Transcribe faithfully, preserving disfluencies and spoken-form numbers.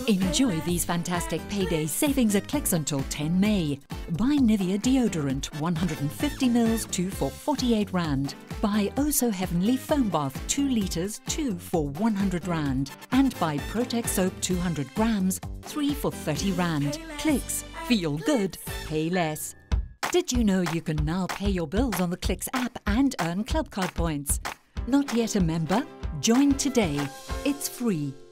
Enjoy these fantastic payday savings at Clicks until ten May. Buy Nivea deodorant one hundred fifty mils, two for forty-eight rand. Buy Oh So Heavenly foam bath two litres, two for one hundred rand. And buy Protex soap two hundred grams, three for thirty rand. Clicks. Feel good. Pay less. Did you know you can now pay your bills on the Clicks app and earn club card points? Not yet a member? Join today. It's free.